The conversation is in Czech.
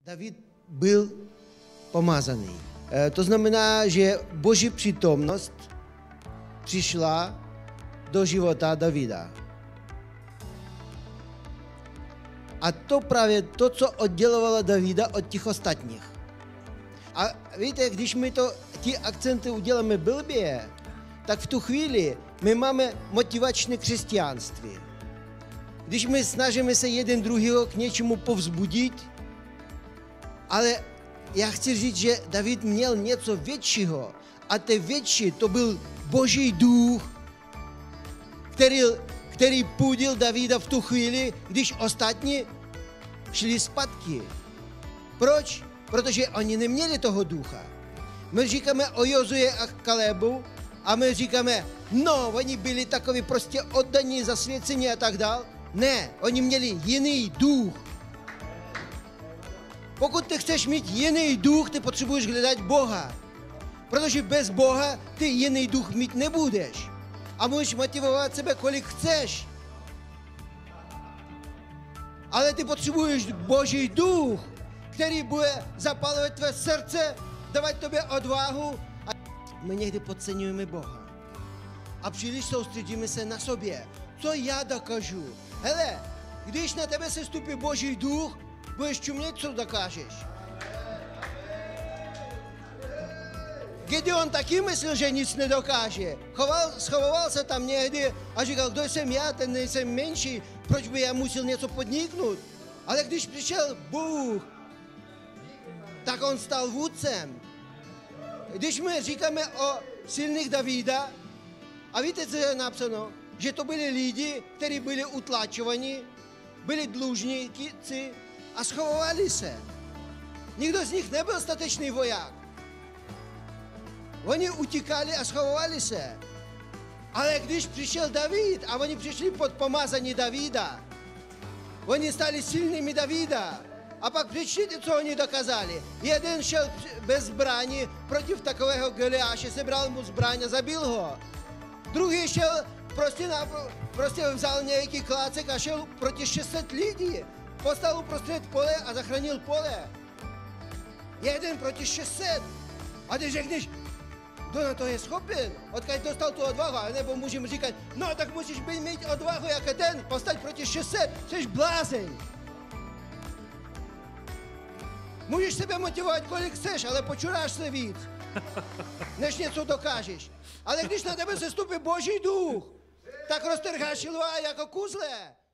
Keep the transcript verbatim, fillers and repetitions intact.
David byl pomazaný. To znamená, že Boží přítomnost přišla do života Davida. A to právě to, co oddělovalo Davida od těch ostatních. A víte, když my to, ty akcenty uděláme blbě, tak v tu chvíli my máme motivační křesťanství. Když my snažíme se jeden druhého k něčemu povzbudit, ale já chci říct, že David měl něco většího a to větší to byl Boží duch, který, který půdil Davida v tu chvíli, když ostatní šli zpátky. Proč? Protože oni neměli toho ducha. My říkáme o Jozue a Kalebu a my říkáme, no, oni byli takový prostě oddaní, zasvěcení a tak dál. Ne, oni měli jiný duch. Pokud ty chceš mít jiný duch, ty potřebuješ hledat Boha. Protože bez Boha ty jiný duch mít nebudeš. A můžeš motivovat sebe, kolik chceš. Ale ty potřebuješ Boží duch, který bude zapalovat tvé srdce, dávat tobě odvahu. A my někdy podceňujeme Boha. A příliš soustředíme se na sobě. Co já dokážu? Hele, když na tebe se stupí Boží duch, budeš čumět, co dokážeš. Gideon taky myslel, že nic nedokáže. Choval, schoval se tam někdy a říkal, kdo jsem já, ten nejsem menší, proč by já musel něco podniknout. Ale když přišel Bůh, tak on stal vůdcem. Když my říkáme o silných Davida, a víte, co je napsáno? Že to byli lidi, kteří byli utlačovaní, byli dlužníci a schovovali se. Nikdo z nich nebyl statečný voják. Oni utíkali a schovovali se. Ale když přišel David a oni přišli pod pomazání Davida, oni stali silnými Davida. A pak přečtěte, co oni dokázali. Jeden šel bez zbraní proti takového Goliáše, sebral mu zbraň a zabil ho. Druhý šel, prostě, na, prostě vzal nějaký klácek a šel proti šest set lidí. Postal uprostřed pole a zachránil pole. Jeden proti šest set. A ty řekneš, kdo na to je schopen? Odkud dostal tu odvahu? Nebo můžeme říkat, no tak musíš mít odvahu jako ten, postať proti šest set, jsi blázeň. Můžeš sebe motivovat, kolik chceš, ale počuráš se víc, než něco dokážeš. Ale když na tebe se stupí Boží duch, tak roztrháš lva jako kuzle.